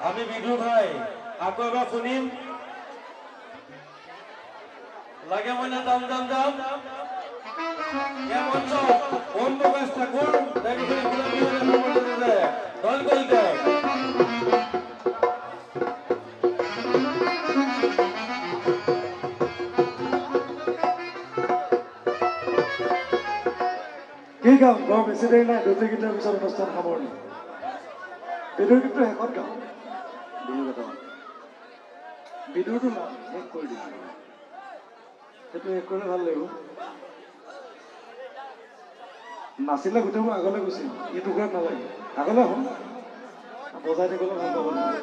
আমি বিদু ভাই আকৌ এবাৰ শুনিম লাগে মনে যাম যাম যাম মঞ্চ ওম প্রকাশ ঠাকুর দল করিতে কি গাম বৰ বেছি দেৰি নাই 2 গীতৰ পিছত অনুষ্ঠান সামৰণি বিদুৰ গীতটো শেষত গাম বিদুৰটো শেষ কৰি দিম সেইটো শেষ কৰিলে ভাল লাগিব নাচিলে গোটেইবোৰ আগলৈ গুচি ই টুকুৰাত নালাগে আগলৈ আহোঁ বজাই থাকিবলৈ ভাল পাব লাগে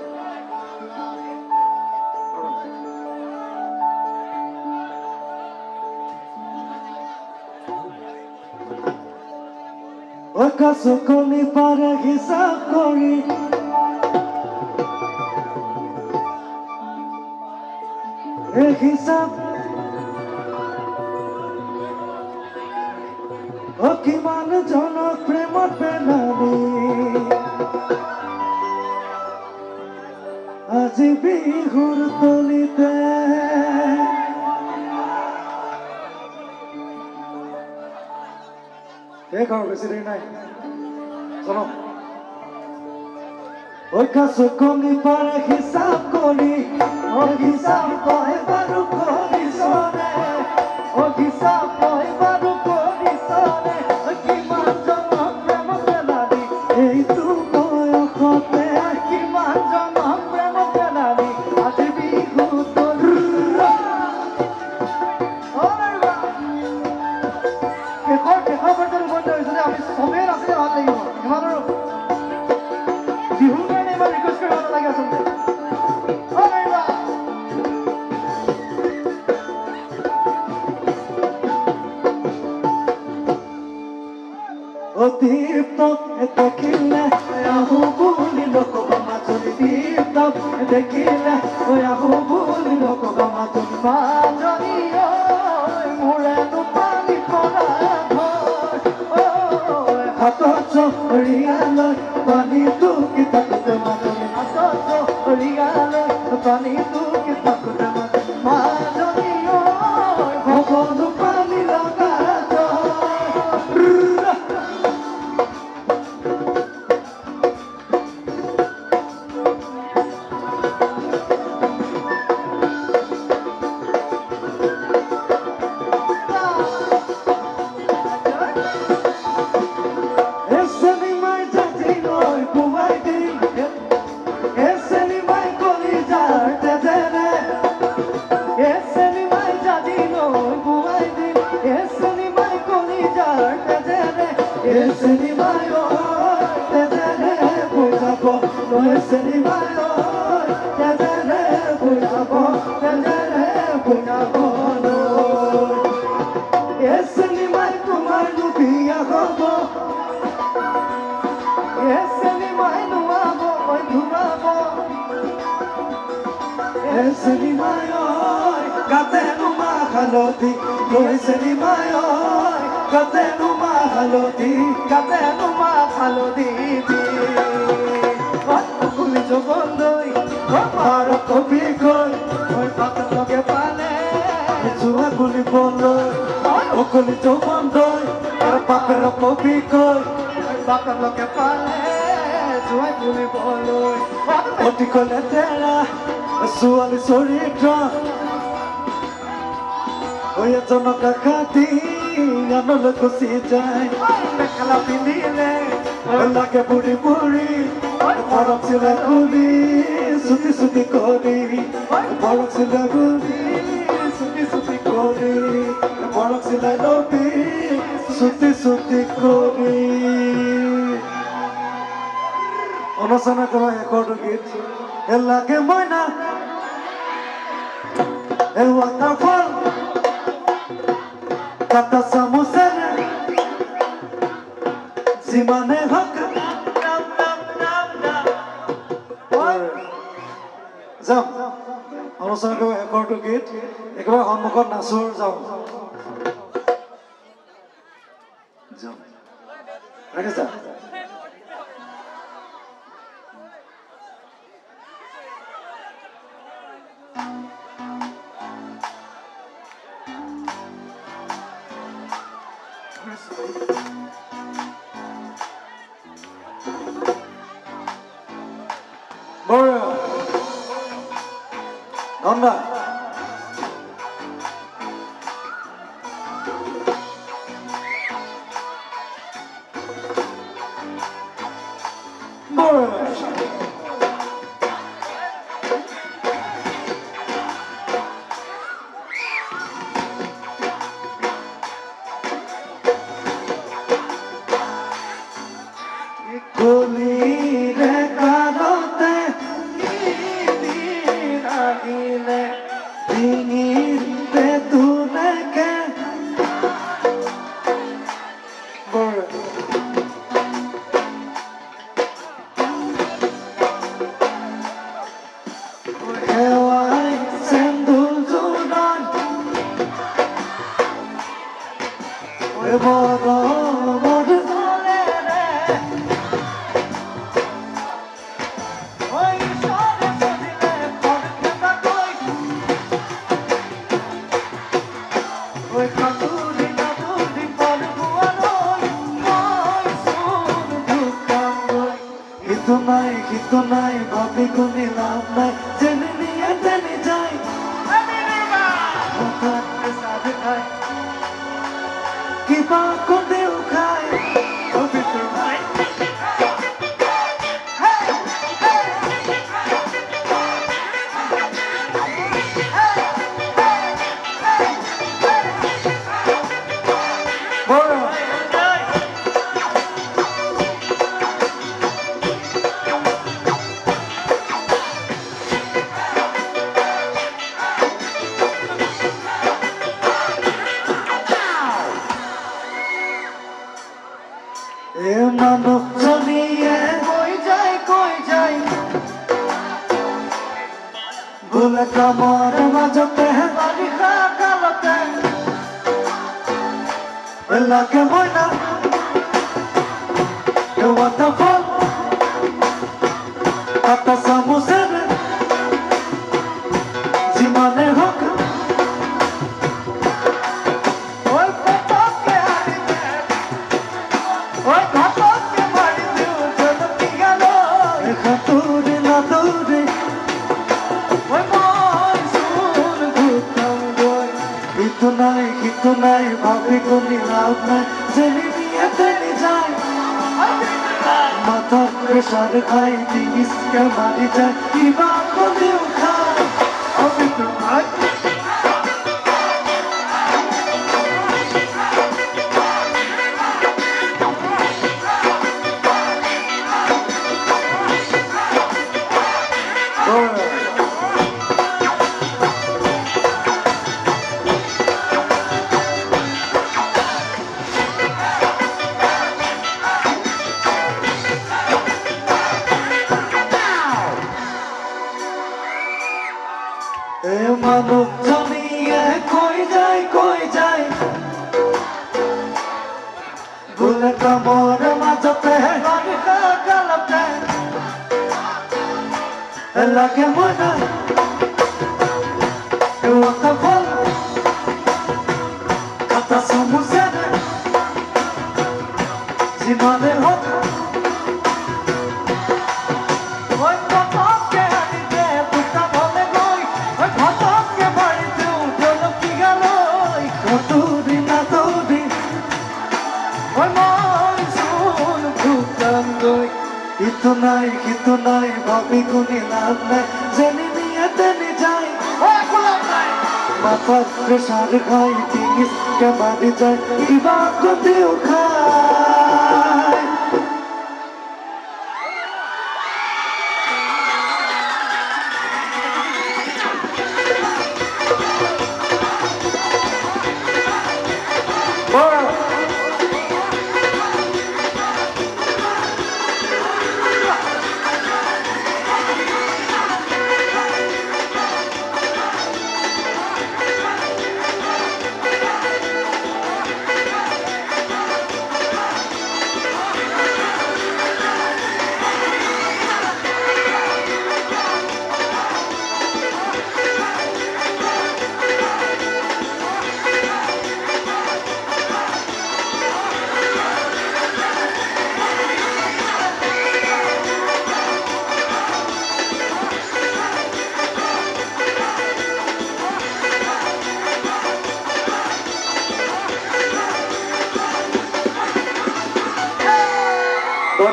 চকনি পাৰে হিচাপ কৰি হিচাপ কিমান জনক প্ৰেমত পেলালি আজি বিহুৰ তলিতে শেষ আৰু বেছি দেৰি নাই চলক চকনি পাৰে হিচাপ কৰি হিচাপ কয় বাৰু কৰিছনে হিচাপ কয় বাৰু কৰিছনে কিমান জনক প্ৰেম পেলালি এইটো বয়সতে কিমান জনক প্ৰেম পেলালি আজি বিহু তলিতে শেষৰ পৰ্যন্ত বন্ধ হৈছিলে আমি চবেই নাচিলে ভাল লাগিব ইমান আৰু বিহুৰ কাৰণে ইমান ৰিকুৱেষ্ট কৰিব নালাগে আচলতে দীপ্তক দেখিলে আহো বুলি লোকক মাজুলী দীপ্তক দেখিলে আহো বুলি লোকক মাজুলী মাজনী মোৰেনো পানী পৰা হাতত চৰিয়ালৈ পানী টুকি থাকোঁতে মাজনী হাতত চৰিয়ালৈ পানী টুকি থাকোঁতে মাজনী সকলো পানী লগা ছোৱালী চৰিত্ৰ জনকা খাতি আনলৈ গুচি যায় মেখেলা পিন্ধিলে লাগে বুঢ়ী বুঢ়ী বৰক চিলা গুলি চুটি চুটি কৰি বৰক চিলা গুলি চুটি চুটি কৰি বৰক চিলাই লবি চুটি চুটি কৰি অনুষ্ঠান কৰা শেষৰটো গীত লাগে মইনা ৱাটাৰফল কাটা চামুচেৰে যিমানে হওক যাম অনুষ্ঠান কৰা শেষৰটো গীত একেবাৰে সন্মুখত নাচোৰ যাওঁ ৰাখিছা আমরা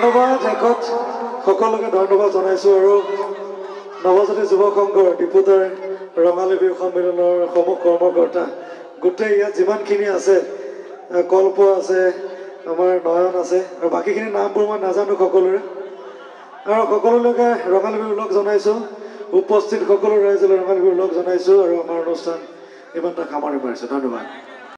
ধন্যবাদ শেষত সকলোকে ধন্যবাদ জনাইছোঁ আৰু নৱজ্যোতি যুৱ সংঘৰ ডিপুতাৰ ৰঙালী বিহু সন্মিলনৰ সমূহ কৰ্মকৰ্তা গোটেই ইয়াত যিমানখিনি আছে কল্প আছে আমাৰ নয়ন আছে আৰু বাকীখিনি নামবোৰ মই নাজানো সকলোৰে আৰু সকলোলৈকে ৰঙালী বিহুৰ লগ জনাইছোঁ উপস্থিত সকলো ৰাইজলৈ ৰঙালী বিহুৰ লগ জনাইছোঁ আৰু আমাৰ অনুষ্ঠান ইমানটা সামৰণি মাৰিছোঁ ধন্যবাদ